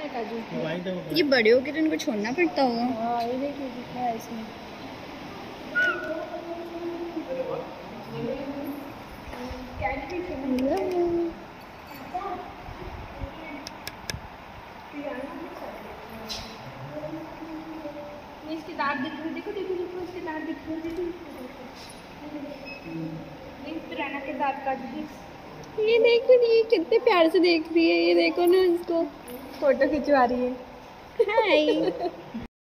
काजू। ये बड़े हो के तो इनको छोड़ना पड़ता होगा। हाँ ये देखिए कितना है इसमें। इसके दांत दिख रहे, देखो देखो देखो इसके दांत दिख रहे, देखो पुराना के दांत काट दिए। ये देखो ये कितने प्यार से देख रही है, ये देखो ना इसको फोटो खिंचवा रही है। हाय